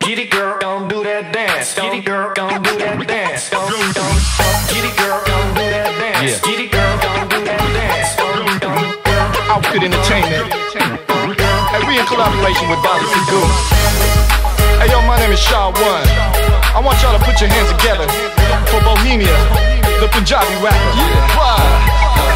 Get it, girl, don't do that dance. Get it, girl, don't do that dance. Don't. Get it, girl, don't do that dance. Get it, girl, don't do that dance. Outfit Entertainment. Hey, we in collaboration with Bobby Goose. Hey, yo, my name is Shaw One. I want y'all to put your hands together for Bohemia, the Punjabi rapper. Wow.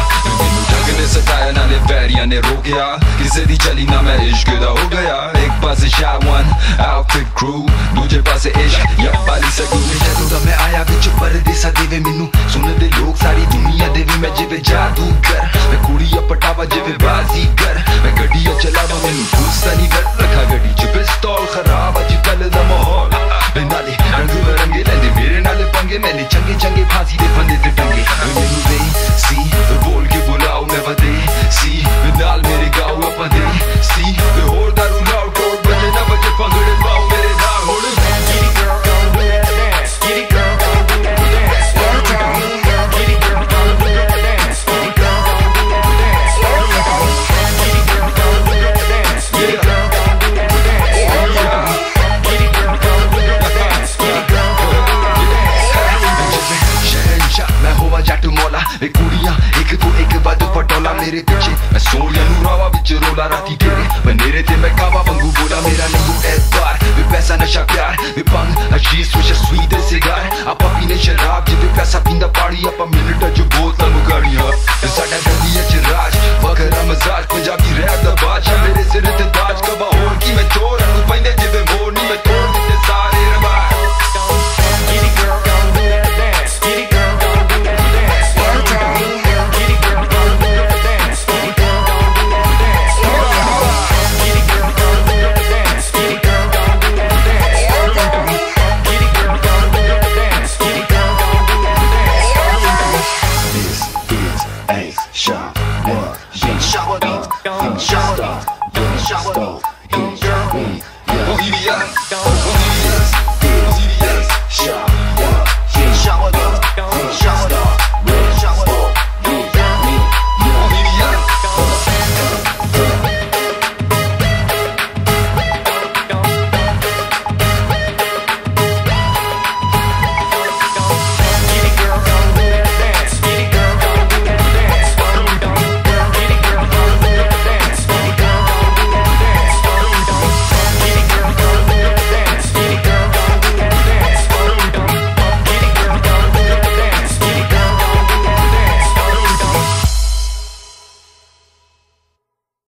ने सताया नाले pariah ने रोकिया किसे दी चली ना मैं इश्क दा हो गया एक पासे शावन आउटफिट क्रू दूजे पासे इश्क या पाली सकू जदों दा मैं आया विच परदेसा देवे मैनू सुन दे लोग सारी दुनिया देवे मैं जिवे जादूगर मैं कुड़िया पटावा जिवे बाजीगर मैं गड्डिया चलावा मैनू गुस्सा नहीं कर रखा गड्डी च पिस्तौल खराब अज कल दा माहौल मैं नाले रंग बरंगे लैंदे मेरे नाले पंगे मैंने चंगे चंगे फांसी दे फंदे ते टंगे मैनू दे सी बोल के बुलाओ मैं वदे सी नाल मेरे गाँव अपने सी होर दारू लाओ कोट बजे ना बजे पंगड़े पाओ मेरे नाल होड़ Get it, girl, don't do that dance. Get it, girl, don't do that dance. Get it, girl, don't do that dance. Get it, girl, don't do that dance. Get it, girl, don't do that dance. Get it, girl, don't do that dance. Get it, girl, don't do that dance. Get it, girl, don't do that dance. शहंशाह मैं होवा जट मौला वे कुड़ियां एक तो एक बाद पटोला मेरे पीछे मैं सोनिया नू रावा विच रोला राती तेरे मैं नेरे ते मैं कावा वांगू बोला मेरा नहीं एतबार वे पैसा नशा प्यार वे पंग हशीश विच स्वीट सिगार आपा पीने शराब जिवे पैसा पींदा पाड़ी आपा मिनट जो बोतल मुगाड़ियां साडा गलियां च राज वखरा मजाज पंजाबी रैप दा बादशाह मेरे सिर ते ताज कबा होर की मैं चोर नू पैंदे जिवे मोर नी मैं तोड़ दिते सारे रवाज Get it, girl, don't do that dance. Get it, girl, don't do that dance. Get it, girl, don't do that dance. Get it, girl, don't do that dance. Get it, girl, don't do that dance. Get it, girl, don't do that dance. Get it, girl, don't do that dance. Get it, girl, don't do that dance. This is a shot one beat shower beat shower beat shower beat Bohemia